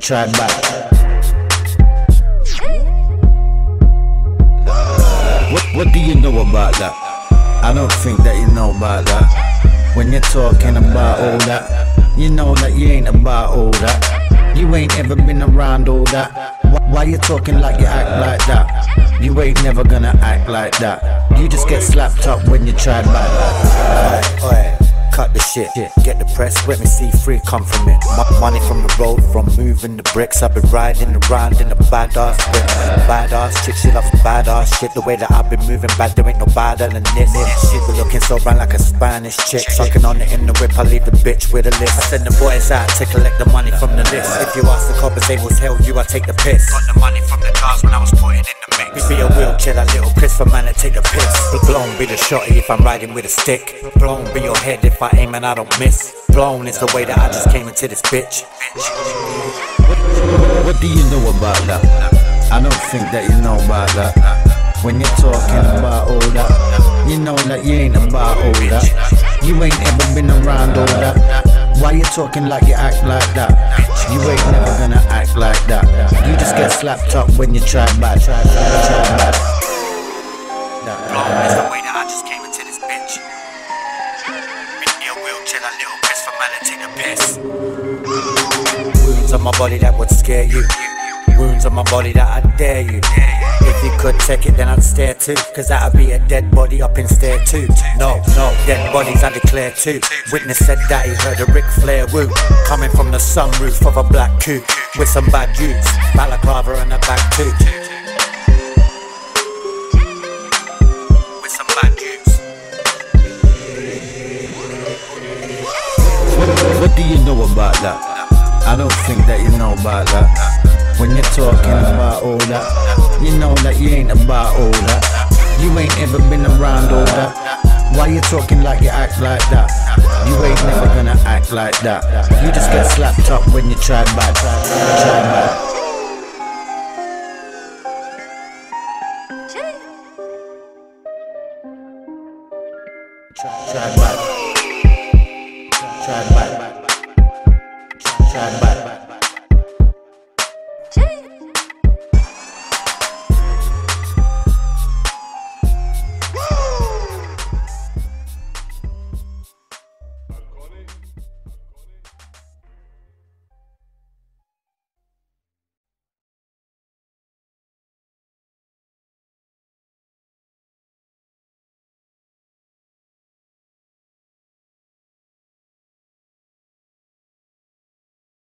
TryBad. What do you know about that? I don't think that you know about that. When you're talking about all that, you know that you ain't about all that. You ain't ever been around all that. Why you talking like you act like that? You ain't never gonna act like that. You just get slapped up when you TryBad. Oi, cut the shit, get the press, let me see free come from it. Money from the road, from moving the bricks. I've been riding around in a badass whip. Badass chick, she loves badass shit. The way that I've been moving bad, there ain't no badder than this. She be looking so round like a Spanish chick. Sucking on it in the whip, I leave the bitch with a list. I send the boys out to collect the money from the list. If you ask the coppers, they will tell you I take the piss. Got the money from the cars when I was putting in the mix. Be a wheelchair, that little Christopher man that take the piss. Blown be the shotty if I'm riding with a stick. Blown be your head if I aim and I don't miss. Blown is the way that I just came into this bitch. What do you know about that? I don't think that you know about that. When you're talking about all that, you know that you ain't about all that. You ain't ever been around all that. Why you talking like you act like that? You ain't never gonna act like that. You just get slapped up when you TryBad. Blown is the way that I just came into this bitch. In your wheelchair, that little piss for man that take a piss. Wounds on my body that would scare you. Wounds on my body that I dare you. If you could take it then I'd stare too. Cause that'd be a dead body up in stare too. No, dead bodies I declare too. Witness said that he heard a Ric Flair woo. Coming from the sunroof of a black coupe. With some bad dudes, balaclava and a bag too. With some bad dudes. What do you know about that? I don't think that you know about that. When you're talking about all that, you know that you ain't about all that. You ain't ever been around all that. Why you talking like you act like that? You ain't never gonna act like that. You just get slapped up when you TryBad. TryBad. TryBad.